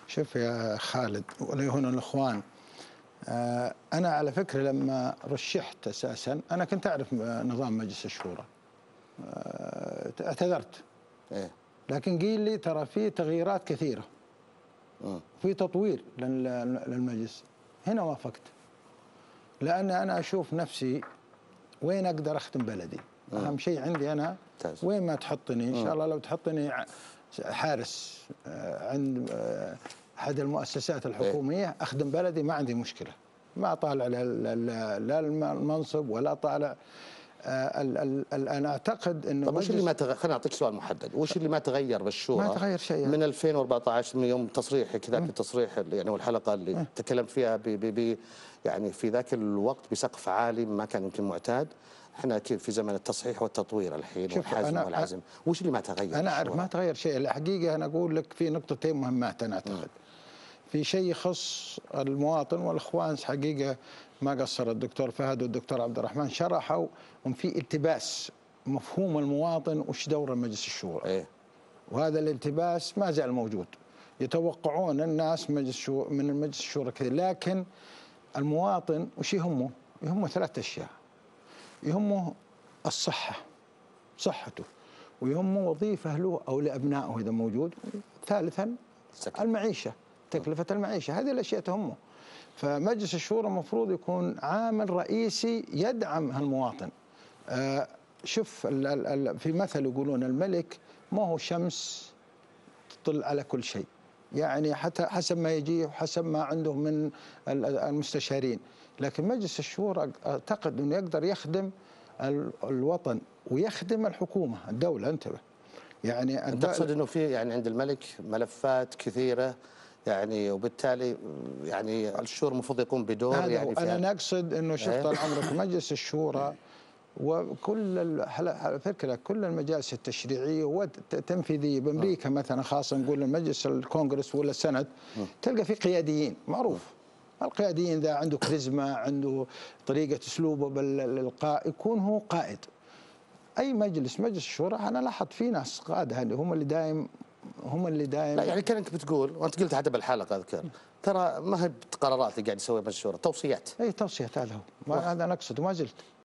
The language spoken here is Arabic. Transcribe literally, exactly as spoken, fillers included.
شوف يا خالد وليهون الإخوان، آه، أنا على فكرة لما رشحت أساسا أنا كنت أعرف نظام مجلس الشورى، آه، اعتذرت. إيه؟ لكن قيل لي ترى في تغييرات كثيرة، مم. في تطوير لل- للمجلس. هنا وافقت، لأن أنا أشوف نفسي وين أقدر أخدم بلدي. مم. أهم شيء عندي أنا ممتاز. وين ما تحطني إن مم. شاء الله. لو تحطني ع- حارس آه، عند آه، أحد المؤسسات إيه؟ الحكومية أخدم بلدي، ما عندي مشكلة. ما طالع لا لا- لا المنصب ولا طالع. آه، ال- ال- ال- أنا أعتقد أنه طب وش اللي ما مجلس تغير؟ خليني اعطيك سؤال محدد، وش اللي ما تغير بالشورى؟ ما تغير شيء يعني. من ألفين وأربعة عشر، من يوم تصريحك ذاك التصريح اللي يعني والحلقه اللي م. تكلمت فيها ب ب يعني في ذاك الوقت بسقف عالي ما كان يمكن معتاد. احنا اكيد في زمن التصحيح والتطوير الحين شوف والحزم أنا والعزم، وش اللي ما تغير؟ أنا أعرف بالشورى؟ ما تغير شيء. الحقيقة أنا أقول لك في نقطتين مهمات أنا أعتقد. في شيء يخص المواطن والإخوان، حقيقة ما قصر الدكتور فهد والدكتور عبد الرحمن، شرحوا ان في التباس مفهوم المواطن وش دور مجلس الشورى. إيه؟ وهذا الالتباس ما زال موجود. يتوقعون الناس مجلس شو من المجلس الشورى كذا، لكن المواطن وش يهمه؟ يهمه ثلاث اشياء. يهمه الصحة، صحته، ويهمه وظيفة له أو لأبنائه إذا موجود. ثالثا سكن. المعيشة، تكلفة المعيشة. هذه الأشياء تهمه. فمجلس الشورى المفروض يكون عامل رئيسي يدعم هالمواطن. آه شوف ال ال في مثل يقولون الملك ما هو شمس تطل على كل شيء، يعني حتى حسب ما يجيه وحسب ما عنده من المستشارين. لكن مجلس الشورى أعتقد أنه يقدر يخدم الوطن ويخدم الحكومة الدولة. انتبه، يعني انت تقصد انه في يعني عند الملك ملفات كثيره، يعني وبالتالي يعني الشورى المفروض يقوم بدور يعني في انا نقصد انه شوف ايه؟ طال عمرك مجلس الشورى وكل على فكره كل المجالس التشريعيه والتنفيذيه بامريكا مثلا، خاصه نقول المجلس الكونغرس ولا السند، تلقى في قياديين معروف. القياديين ذا عنده كاريزما، عنده طريقه اسلوبه بالالقاء، يكون هو قائد. اي مجلس مجلس الشورى انا لاحظت في ناس قاده هم اللي دايم هم اللي دايم لا يعني كانك بتقول، وانت قلت حتى بالحلقه اذكر، ترى ما هي قرارات اللي قاعد يسويها مجلس الشورى، توصيات. اي توصيات، هذا هو، هذا انا اقصد وما زلت.